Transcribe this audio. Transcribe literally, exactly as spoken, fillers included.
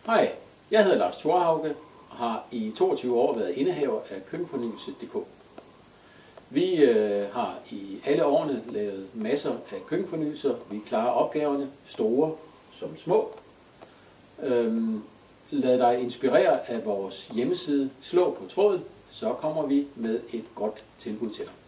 Hej, jeg hedder Lars Thorhauge og har i toogtyve år været indehaver af køkkenfornyelse punktum d k. Vi øh, har i alle årene lavet masser af køkkenfornyelser. Vi klarer opgaverne, store som små. Øhm, lad dig inspirere af vores hjemmeside. Slå på tråden, så kommer vi med et godt tilbud til dig.